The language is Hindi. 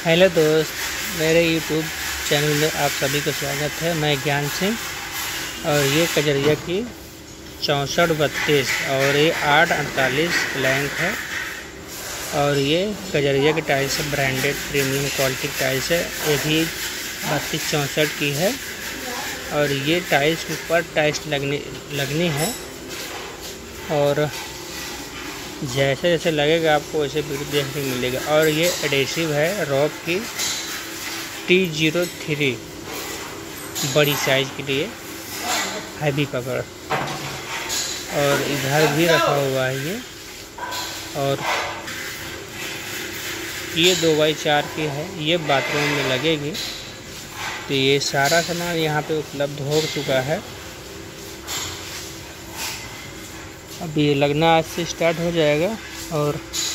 हेलो दोस्त, मेरे यूट्यूब चैनल में आप सभी को स्वागत है। मैं ज्ञान सिंह और ये कजरिया की 6432 और ये 848 प्लैंक है। और ये कजरिया की टाइल्स है, ब्रांडेड प्रीमियम क्वालिटी टाइल्स है। ये भी 3264 की है और ये टाइल्स के ऊपर टाइल्स लगनी है और जैसे जैसे लगेगा आपको वैसे वीडियो देखने को मिलेगा। और ये एडेसिव है रॉब की T03 बड़ी साइज के लिए हैवी पकड़। और इधर भी रखा हुआ है ये। और ये 2x4 की है, ये बाथरूम में लगेगी। तो ये सारा सामान यहाँ पे उपलब्ध हो चुका है। अब ये लगना आज से स्टार्ट हो जाएगा और